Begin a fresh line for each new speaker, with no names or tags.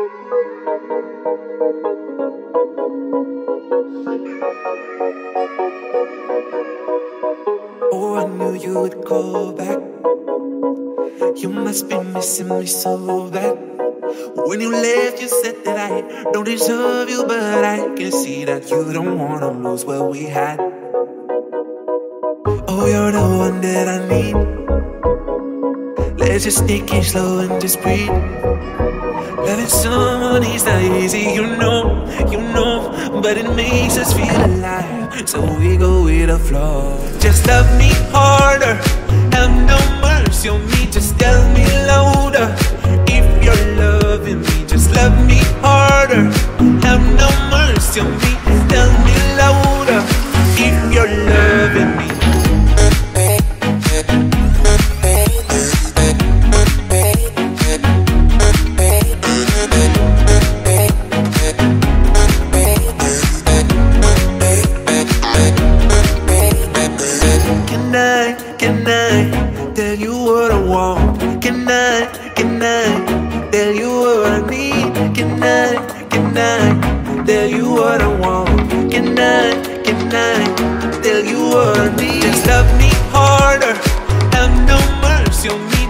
Oh, I knew you would call back. You must be missing me so bad. When you left, you said that I don't deserve you, but I can see that you don't wanna lose what we had. Oh, you're the one that I need. Let's just take it slow and just breathe. Loving someone is not easy, you know, but it makes us feel alive, so we go with the flow. Just love me harder, have no mercy on me, just tell me louder. If you're loving me, just love me harder, have no mercy on me, tell me louder. If you're loving me. Can I tell you what I want? Can I tell you what I need? Can I tell you what I want? Can I tell you what I need? Just love me harder, have no mercy on me.